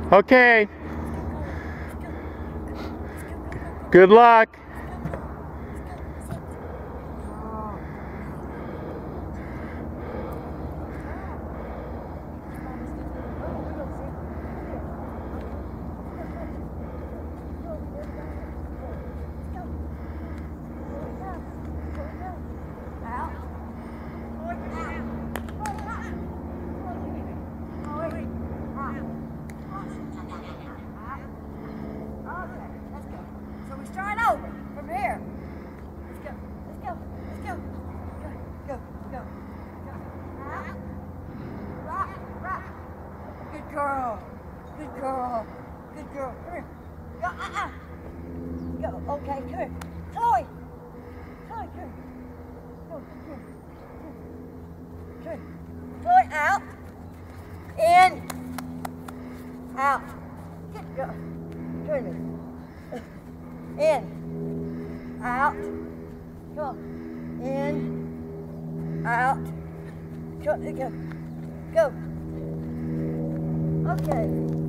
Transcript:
Okay. Good luck. Start over from here. Let's go. Let's go. Let's go. Go. Go. Go. Out. Rock. Rock. Good girl. Good girl. Good girl. Come here. Go. Go. Okay. Come here. Chloe. Chloe, come here. Go. Come here. Come here. Chloe, out. In. Out. Good girl. Turn me. In, out, come, in, out, go, go, go. Okay.